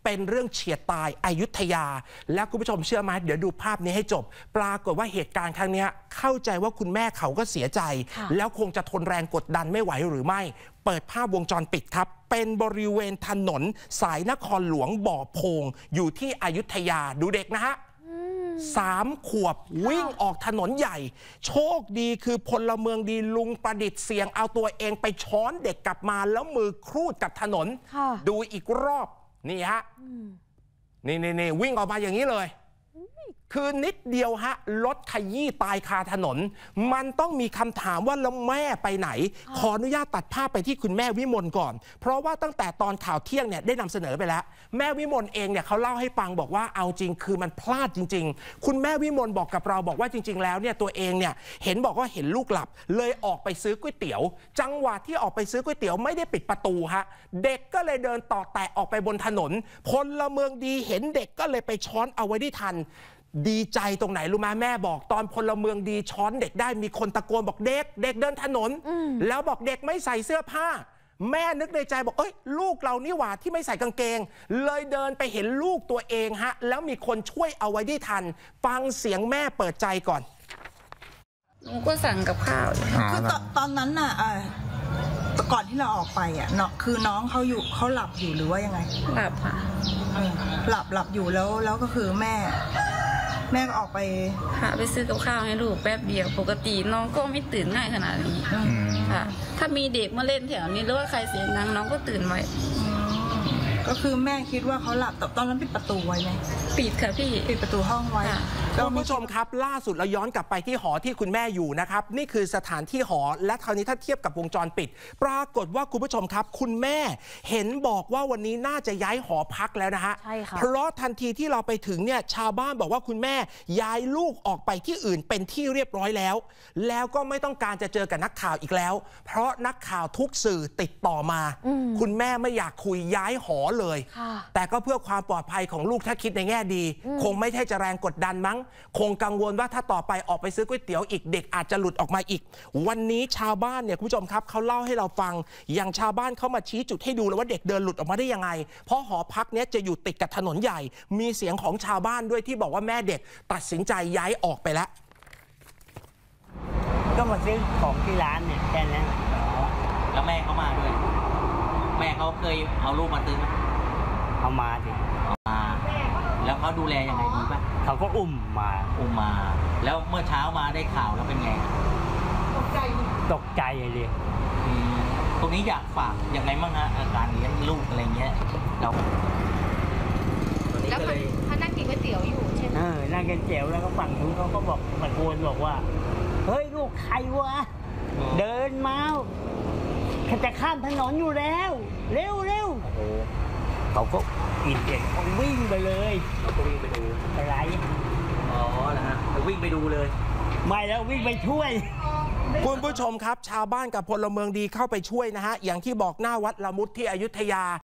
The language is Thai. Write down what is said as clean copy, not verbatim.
เป็นเรื่องเฉียดตายอยุธยาและคุณผู้ชมเชื่อไหมเดี๋ยวดูภาพนี้ให้จบปรากฏว่าเหตุการณ์ครั้งนี้เข้าใจว่าคุณแม่เขาก็เสียใจแล้วคงจะทนแรงกดดันไม่ไหวหรือไม่เปิดภาพวงจรปิดครับเป็นบริเวณถนนสายนครหลวงบ่อโพงอยู่ที่อยุธยาดูเด็กนะฮะ3 ขวบวิ่งออกถนนใหญ่โชคดีคือพลเมืองดีลุงประดิษฐ์เสียงเอาตัวเองไปช้อนเด็กกลับมาแล้วมือครูดกับถนนดูอีกรอบนี่ฮะนี่วิ่งออกมาอย่างนี้เลยคือนิดเดียวฮะรถขยี้ตายคาถนนมันต้องมีคำถามว่าแล้วแม่ไปไหนขออนุญาตตัดภาพไปที่คุณแม่วิมลก่อนเพราะว่าตั้งแต่ตอนข่าวเที่ยงเนี่ยได้นำเสนอไปแล้วแม่วิมลเองเนี่ยเขาเล่าให้ฟังบอกว่าเอาจริงคือมันพลาดจริงๆคุณแม่วิมลบอกกับเราบอกว่าจริงๆแล้วเนี่ยตัวเองเนี่ยเห็นบอกว่าเห็นลูกหลับเลยออกไปซื้อก๋วยเตี๋ยวจังหวะที่ออกไปซื้อก๋วยเตี๋ยวไม่ได้ปิดประตูฮะเด็กก็เลยเดินต่อแตะออกไปบนถนนพลเมืองดีเห็นเด็กก็เลยไปช้อนเอาไว้ได้ทันดีใจตรงไหนรู้ไหมแม่บอกตอนพลเมืองดีช้อนเด็กได้มีคนตะโกนบอกเด็กเดินถนนแล้วบอกเด็กไม่ใส่เสื้อผ้าแม่นึกในใจบอกเอ้ยลูกเรานี่หว่าที่ไม่ใส่กางเกงเลยเดินไปเห็นลูกตัวเองฮะแล้วมีคนช่วยเอาไว้ได้ทันฟังเสียงแม่เปิดใจก่อนหนูก็สั่งกับข้าวคือตอนนั้นน่ะก่อนที่เราออกไปอ่ะเนาะคือน้องเขาหลับอยู่หรือว่ายังไงหลับค่ะหลับอยู่แล้วก็คือแม่ก็ออกไปไปซื้อกับข้าวให้ลูกแป๊บเดียวปกติน้องก็ไม่ตื่นง่ายขนาดนี้ค่ะถ้ามีเด็กมาเล่นแถวนี้หรือว่าใครเสียงดังน้องก็ตื่นไว้ก็คือแม่คิดว่าเขาหลับแต่ตอนนั้นปิดประตูไว้ไหมปิดค่ะพี่ปิดประตูห้องไว้คุณผู้ชมครับล่าสุดเราย้อนกลับไปที่หอที่คุณแม่อยู่นะครับนี่คือสถานที่หอและคราวนี้ถ้าเทียบกับวงจรปิดปรากฏว่าคุณผู้ชมครับคุณแม่เห็นบอกว่าวันนี้น่าจะย้ายหอพักแล้วนะฮะใช่ค่ะเพราะทันทีที่เราไปถึงเนี่ยชาวบ้านบอกว่าคุณแม่ย้ายลูกออกไปที่อื่นเป็นที่เรียบร้อยแล้วก็ไม่ต้องการจะเจอกับนักข่าวอีกแล้วเพราะนักข่าวทุกสื่อติดต่อมาคุณแม่ไม่อยากคุยย้ายหอเลยแต่ก็เพื่อความปลอดภัยของลูกถ้าคิดในแง่ดีคงไม่ใช่จะแรงกดดันมั้งคงกังวลว่าถ้าต่อไปออกไปซื้อก๋วยเตี๋ยวอีกเด็กอาจจะหลุดออกมาอีกวันนี้ชาวบ้านเนี่ยคุณผู้ชมครับเขาเล่าให้เราฟังอย่างชาวบ้านเขามาชี้จุดให้ดูเลยว่าเด็กเดินหลุดออกมาได้ยังไงเพราะหอพักเนี้ยจะอยู่ติดกับถนนใหญ่มีเสียงของชาวบ้านด้วยที่บอกว่าแม่เด็กตัดสินใจย้ายออกไปแล้วก็มาซื้อของที่ร้านเนี่ยแค่นั้นแล้วแม่เขามาด้วยแม่เขาเคยเอาลูกมาซื้อเอามาดิแล้วเขาดูแลยังไงดีป่ะเขาก็อุ้มมาแล้วเมื่อเช้ามาได้ข่าวแล้วเป็นไงตกใจเลยตรงนี้อยากฝากยังไงบ้างฮะอาการเลี้ยงลูกอะไรเงี้ยเราแล้วเขานั่งกินก๋วยเตี๋ยวอยู่ใช่ไหมนั่งกินเตี๋ยวแล้วก็ฝั่งนู้นเขาก็บอกตะโกนบอกว่าเฮ้ยลูกใครวะเดินมาจะข้ามถนนอยู่แล้วเร็วเขาก็อินเด็กเขาวิ่งไปเลยเขาก็วิ่งไปดูอะไรนะฮะวิ่งไปดูเลยไม่แล้ววิ่งไปช่วยคุณผู้ชมครับชาวบ้านกับพลเมืองดีเข้าไปช่วยนะฮะอย่างที่บอกหน้าวัดละมุดที่อยุธยา